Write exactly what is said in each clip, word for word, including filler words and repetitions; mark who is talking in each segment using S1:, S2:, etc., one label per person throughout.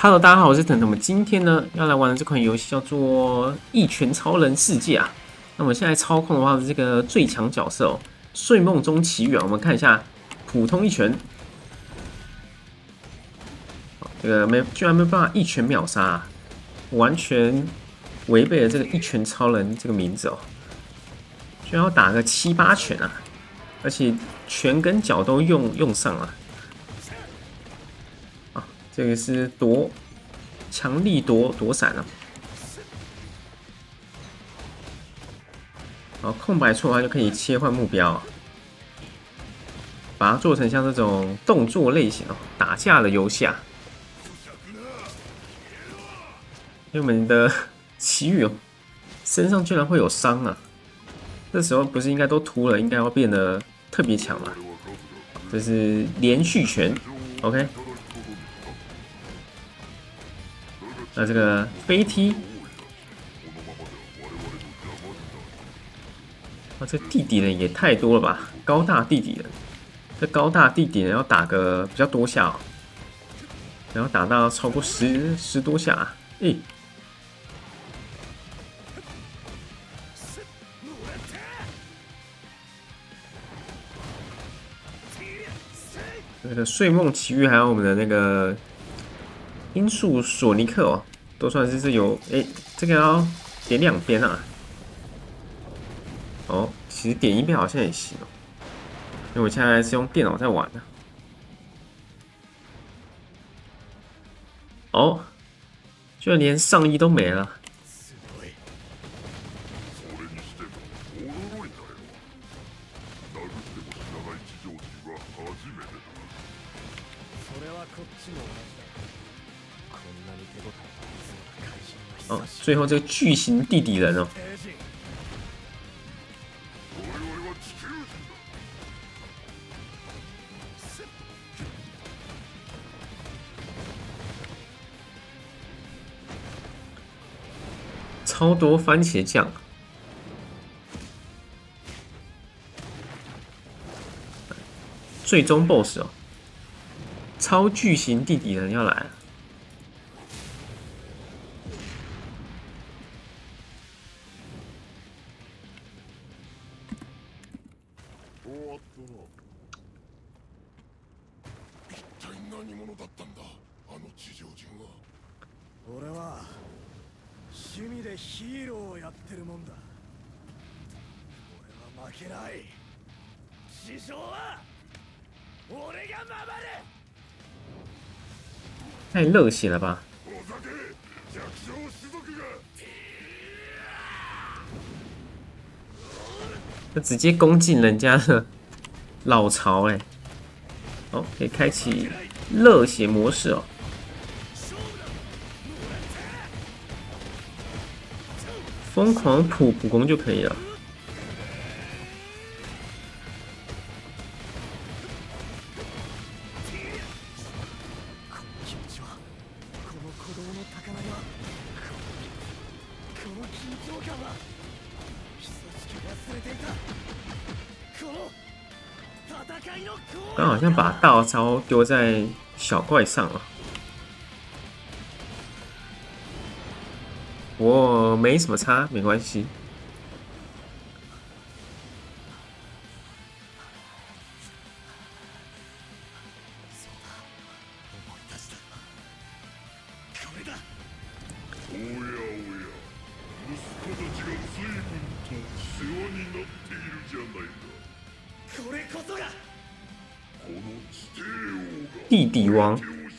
S1: Hello， 大家好，我是腾腾。我们今天呢要来玩的这款游戏叫做《一拳超人世界》啊。那我们现在操控的话是这个最强角色哦，睡梦中奇遇啊。我们看一下普通一拳，这个没居然没有办法一拳秒杀、啊，完全违背了这个一拳超人这个名字哦。居然要打个七八拳啊，而且拳跟脚都用用上了。 这个是躲强力躲躲闪啊，好，空白处的话就可以切换目标，把它做成像这种动作类型哦，打架的游戏啊。因为我们的奇遇哦，身上居然会有伤啊，这时候不是应该都秃了，应该要变得特别强嘛？这是连续拳 ，OK。 那这个飞踢，啊，这地底人也太多了吧！高大地底人，这高大地底人要打个比较多下哦，然后打到超过十十多下、啊，诶、欸，这个睡梦奇遇还有我们的那个音速索尼克哦。 都算是是有哎、欸，这个要点两边啊。哦，其实点一边好像也行哦，因为我现在是用电脑在玩的。哦，居然连上衣都没了。哦，最后这个巨型地底人哦，超多番茄酱，最终 B O S S 哦，超巨型地底人要来了。
S2: 俺は趣味でヒーローをやってるもんだ。俺は負けない。師匠は俺が守る。
S1: 太热血了吧！这直接攻进人家的老巢哎！哦，可以开启热血模式哦。 疯狂普普攻就可以了。刚好像把大招丢在小怪上了。 我没什么差，没关系。地底王，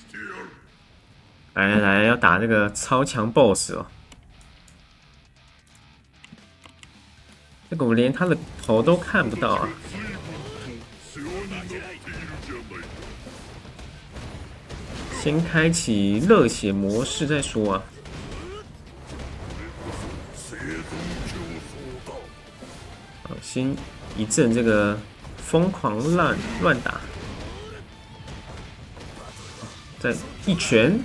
S1: 来来来，要打这个超强 B O S S 哦。 这个我连他的头都看不到啊！先开启热血模式再说啊！好，先一阵这个疯狂乱乱打，再一拳。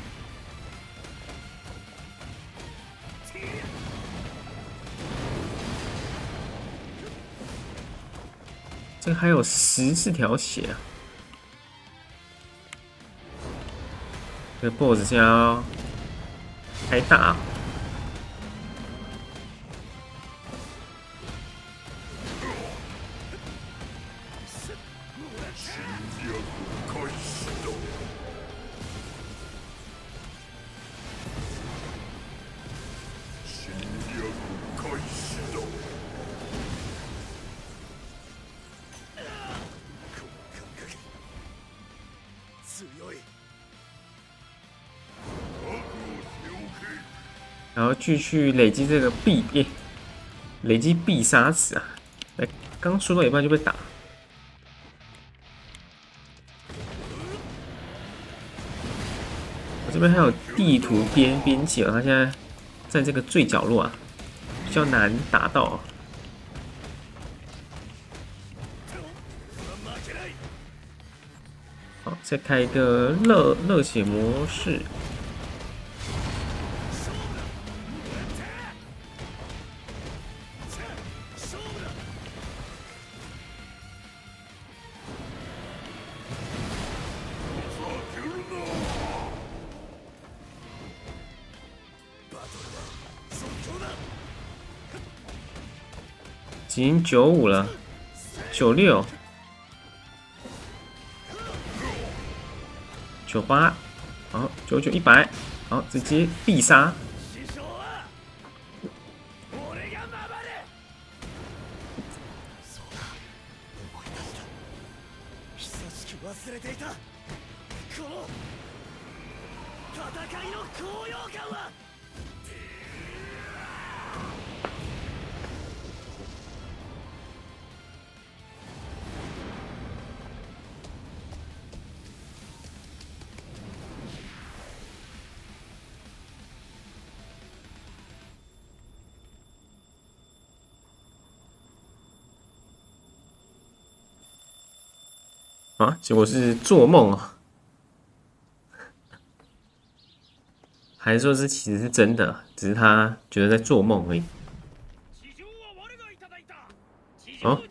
S1: 这个还有十四条血啊！ 这个 BOSS 现在要开大、哦。然后继续累积这个必耶，累积必杀值啊！哎，刚说到一半就被打。我这边还有地图边边界哦，他现在在这个最角落啊，比较难打到、哦。好，再开一个热热血模式。已经九五了，九六，九八，好，九九一百，好，直接必杀。啊！结果是做梦啊，还是说这其实是真的？只是他觉得在做梦而已。哦。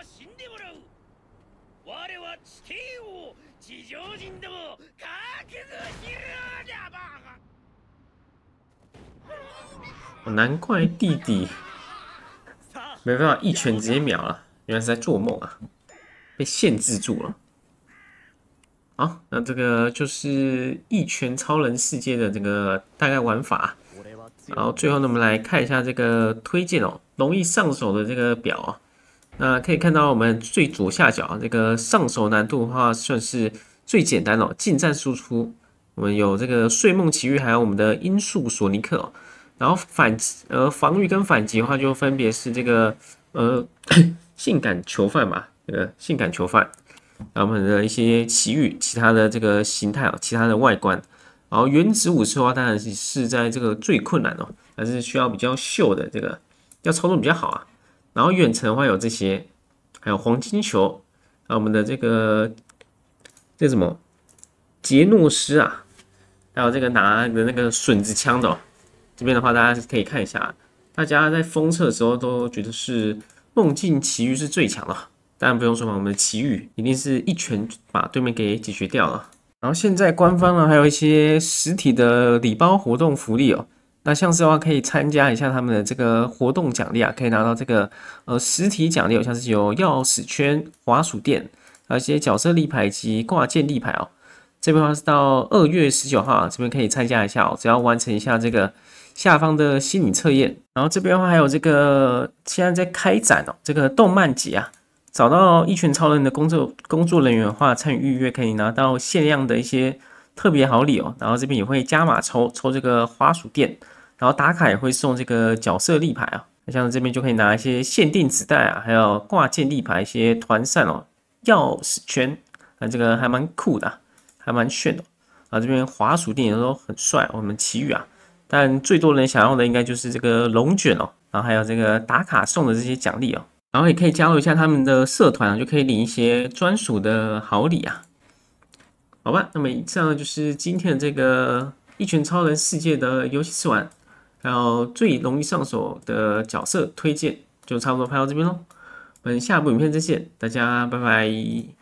S1: 哦，难怪弟弟没办法一拳直接秒了，原来是在做梦啊，被限制住了。好，那这个就是一拳超人世界的这个大概玩法。然后最后呢，我们来看一下这个推荐哦，容易上手的这个表啊。那可以看到我们最左下角这个上手难度的话，算是最简单哦。近战输出，我们有这个睡梦奇遇，还有我们的音速索尼克哦。然后反呃防御跟反击的话，就分别是这个呃性感囚犯嘛，这个性感囚犯。然后我们的一些奇遇，其他的这个形态哦，其他的外观，然后原子武士的话，当然是是在这个最困难哦，还是需要比较秀的这个，要操作比较好啊。然后远程的话有这些，还有黄金球，还有我们的这个这什么杰诺斯啊，还有这个拿的那个笋子枪的、哦，这边的话大家可以看一下，大家在封测的时候都觉得是梦境奇遇是最强的。当然不用说嘛，我们的奇遇一定是一拳把对面给解决掉了。然后现在官方呢还有一些实体的礼包活动福利哦。那像是的话可以参加一下他们的这个活动奖励啊，可以拿到这个呃实体奖励哦，像是有钥匙圈、滑鼠垫，还有一些角色立牌及挂件立牌哦。这边的话是到二月十九号、啊，这边可以参加一下哦，只要完成一下这个下方的心理测验。然后这边的话还有这个现在在开展哦，这个动漫节啊。找到一拳超人的工作工作人员的话，参与预约可以拿到限量的一些特别好礼哦。然后这边也会加码抽抽这个滑鼠垫，然后打卡也会送这个角色立牌啊。像这边就可以拿一些限定纸袋啊，还有挂件立牌、一些团扇哦、钥匙圈，啊这个还蛮酷的、啊，还蛮炫的、哦。啊这边滑鼠垫也都很帅，我们奇遇啊。但最多人想要的应该就是这个龙卷哦，然后还有这个打卡送的这些奖励哦。然后也可以加入一下他们的社团啊，就可以领一些专属的好礼啊。好吧，那么以上就是今天的这个一拳超人世界的游戏试玩，还有最容易上手的角色推荐，就差不多拍到这边喽。我们下部影片再见，大家拜拜。